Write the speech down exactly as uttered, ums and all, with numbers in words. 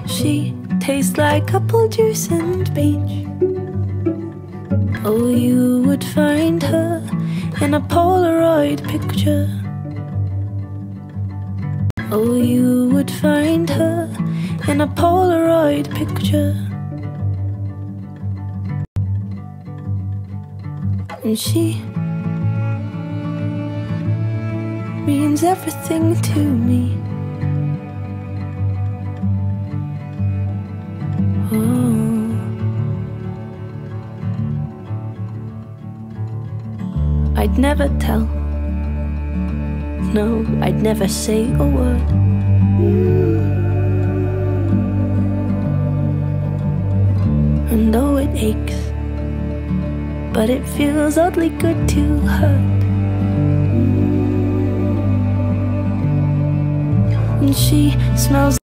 She tastes like apple juice and beach. Oh, you would find her in a Polaroid picture. Oh, you would find her in a Polaroid picture. And she means everything to me. Oh, I'd never tell. No, I'd never say a word. And though it aches, but it feels oddly good to hurt. And she smells